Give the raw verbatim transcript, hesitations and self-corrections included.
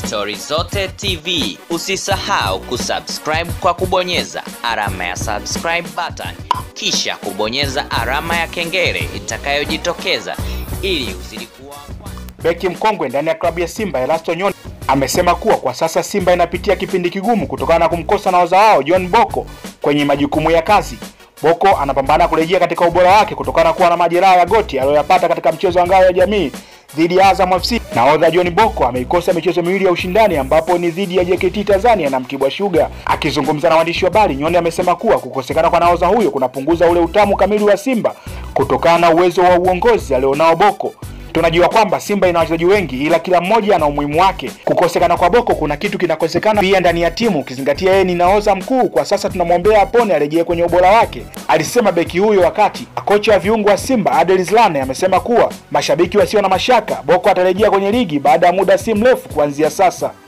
Stori Zote T V. Usisahau kusubscribe kwa kubonyeza alama ya subscribe button, kisha kubonyeza alama ya kengele itakayojitokeza ili uzidi kuwa. Beki mkongwe ndani ya klabu ya Simba Erasto Nyoni amesema kuwa kwa sasa Simba inapitia kipindi kigumu kutokana na kumkosa nahodha wao John Bocco kwenye majukumu ya kazi. Bocco anapambana kurejea katika ubora wake kutokana kuwa na majeraha ya goti aliyopata katika mchezo wa ngao ya jamii dhidi ya Azam F C. Nahodha John Bocco ameikosa michezo miwili ya ushindani ambapo ni dhidi ya J K T Tanzania na Mtibwa Sugar. Akizungumza na waandishi wa habari, Nyoni amesema kuwa kukosekana kwa nahodha huyo kunapunguza ule utamu kamili wa Simba kutokana na uwezo wa uongozi alionao Bocco. Tunajua kwamba Simba ina wachezaji wengi ila kila mmoja ana umuhimu wake. Kukosekana kwa Bocco kuna kitu kinakosekana pia ndani ya timu, ukizingatia yeye ni nahodha mkuu. Kwa sasa tunamwombea apone arejee kwenye ubora wake, alisema beki huyo. Wakati kocha wa viungo wa Simba Adel Zlane amesema kuwa mashabiki wasio na mashaka Bocco atarejea kwenye ligi baada ya muda si mrefu kuanzia sasa.